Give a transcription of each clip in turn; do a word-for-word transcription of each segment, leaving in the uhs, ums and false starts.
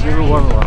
Zero one one.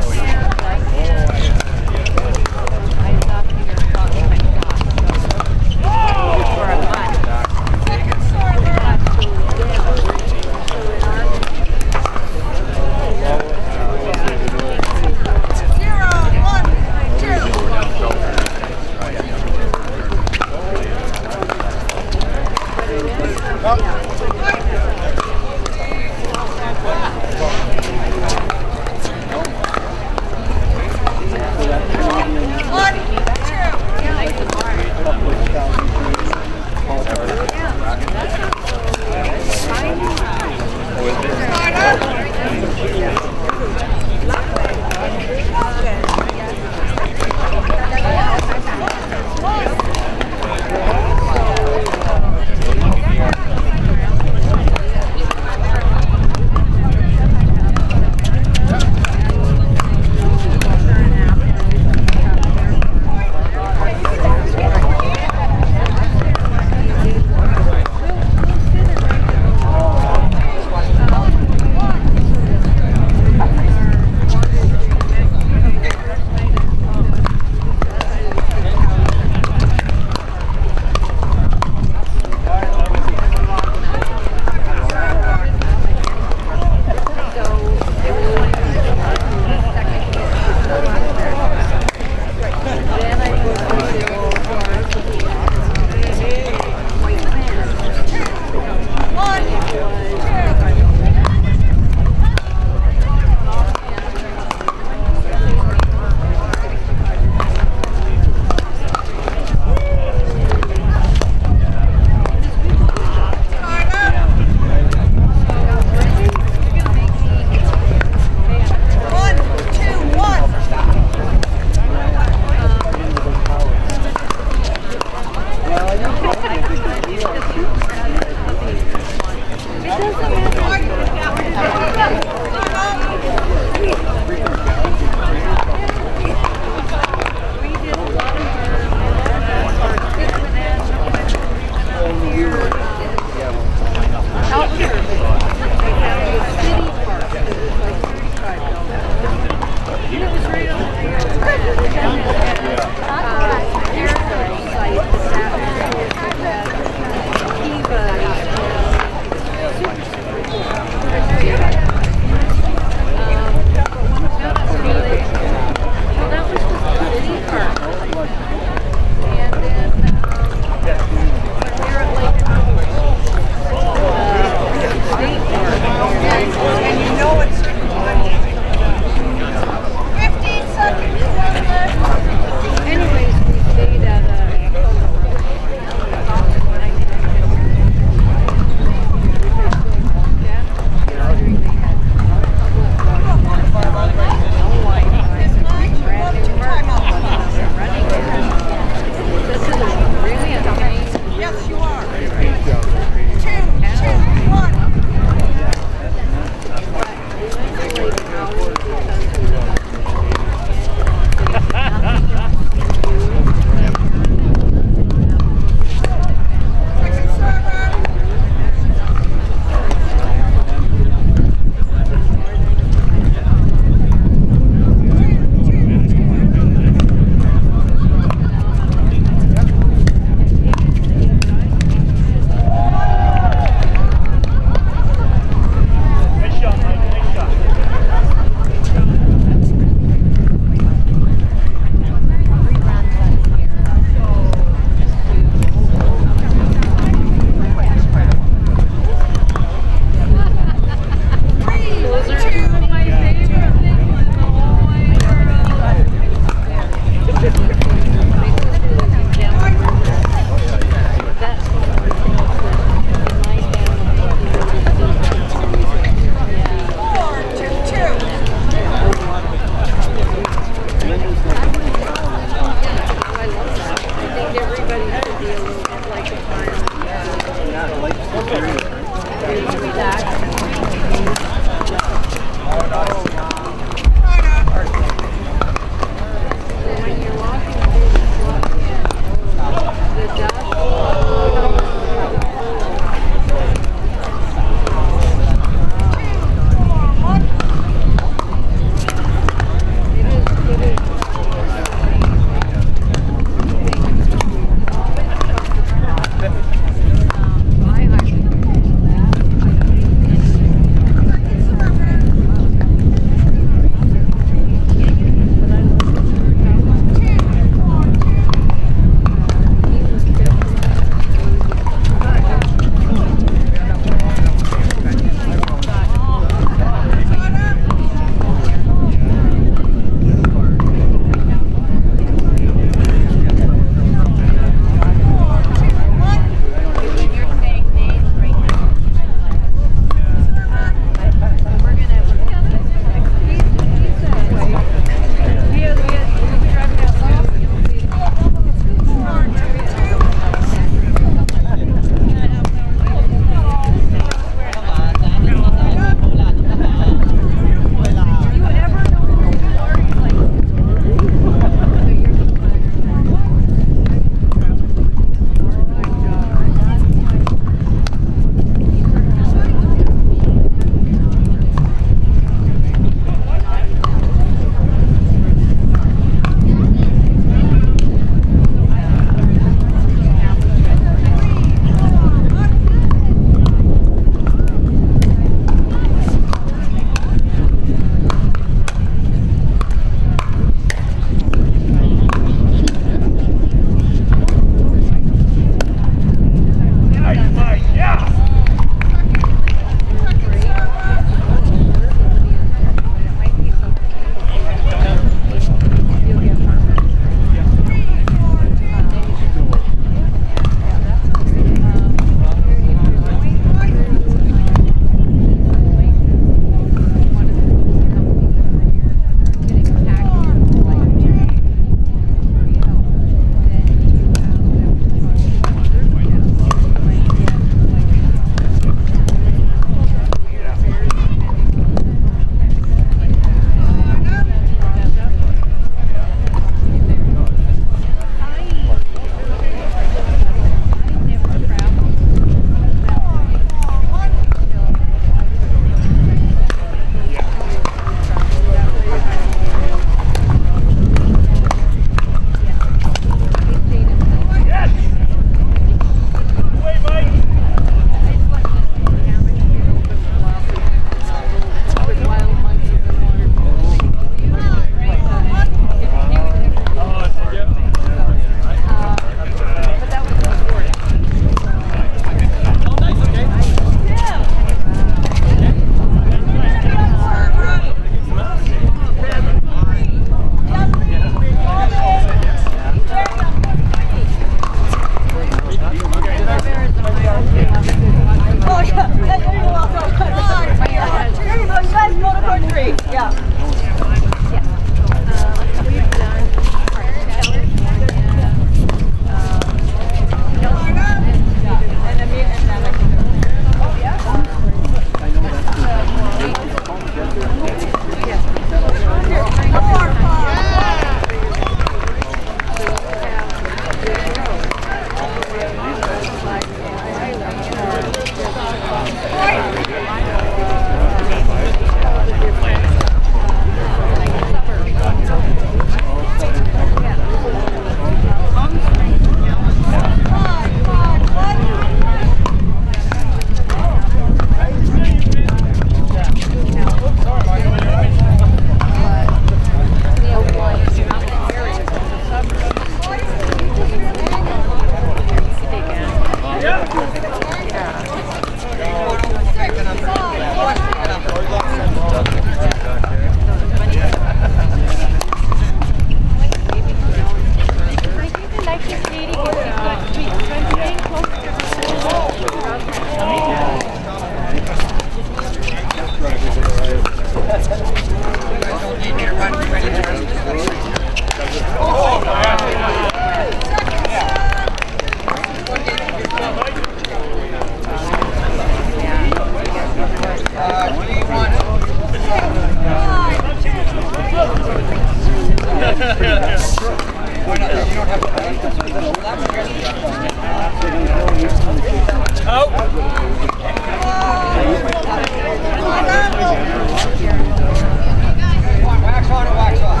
Wax on it, wax on.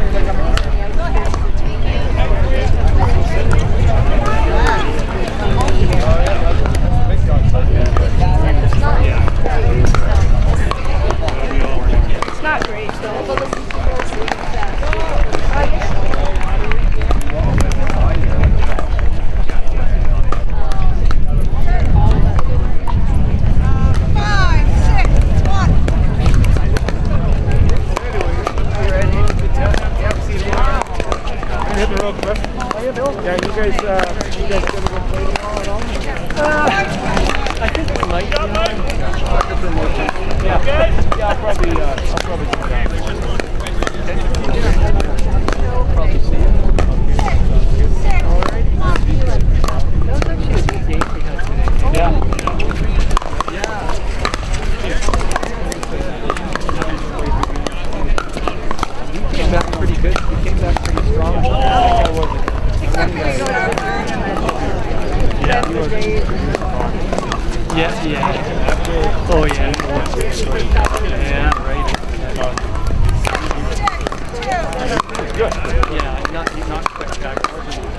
It's not great, though. Yeah, you guys, uh, you guys ever been playing all at all? Uh, I think we might. You know, yeah, yeah, I'll probably, uh, I'll probably do that. I'll probably see you. Alright. That was actually a good game we had today. Yeah. Yeah. We came back pretty good. We came back pretty strong. I wasn't. Yeah, yeah. Oh, yeah. Yeah, right. Good. Yeah, not, not spectacular.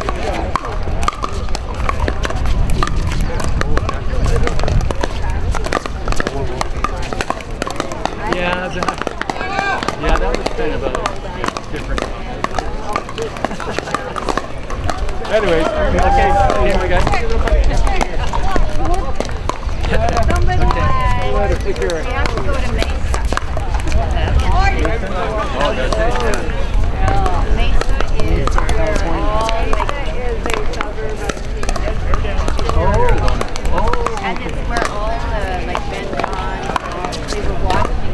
Yeah, that, yeah, that was kind of a different. Anyways, okay, anyway, guys. Somebody okay. has Later, take care. we have to go to Mesa. Oh, that's it, yeah. Mesa is where all Mesa is a suburb of Oh, oh. and it's where all the like Ben John, they were watching.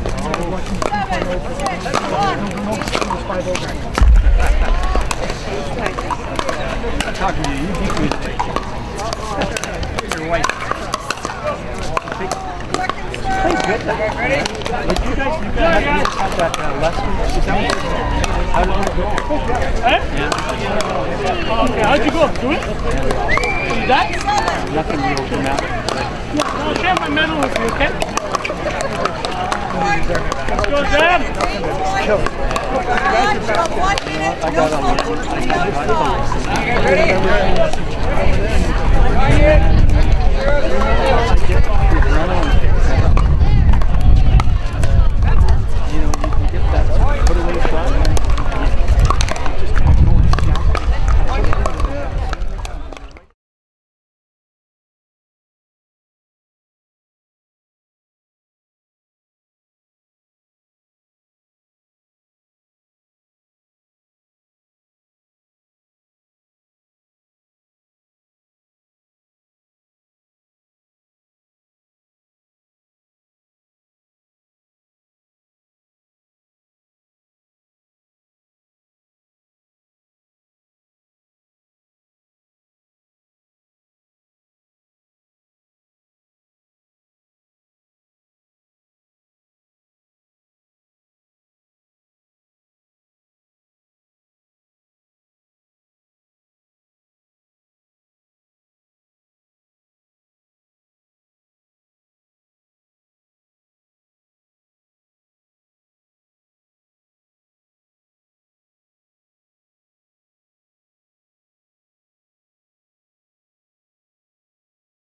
I'm talking to you. You beat me today. You're white. Plays good. Like you guys, you guys had that uh, lesson. How did it go? Eh? Yeah. Okay, how'd you go? Do it? You that? Nothing real dramatic. I'll share my medal with you, okay? Let's go, Sam! I got on the end. Ready?